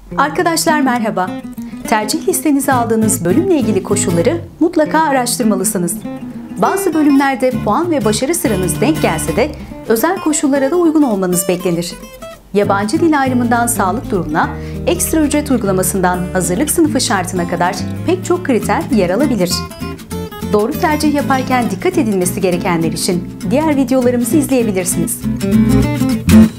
Arkadaşlar merhaba. Tercih listenize aldığınız bölümle ilgili koşulları mutlaka araştırmalısınız. Bazı bölümlerde puan ve başarı sıranız denk gelse de özel koşullara da uygun olmanız beklenir. Yabancı dil ayrımından sağlık durumuna, ekstra ücret uygulamasından hazırlık sınıfı şartına kadar pek çok kriter yer alabilir. Doğru tercih yaparken dikkat edilmesi gerekenler için diğer videolarımızı izleyebilirsiniz.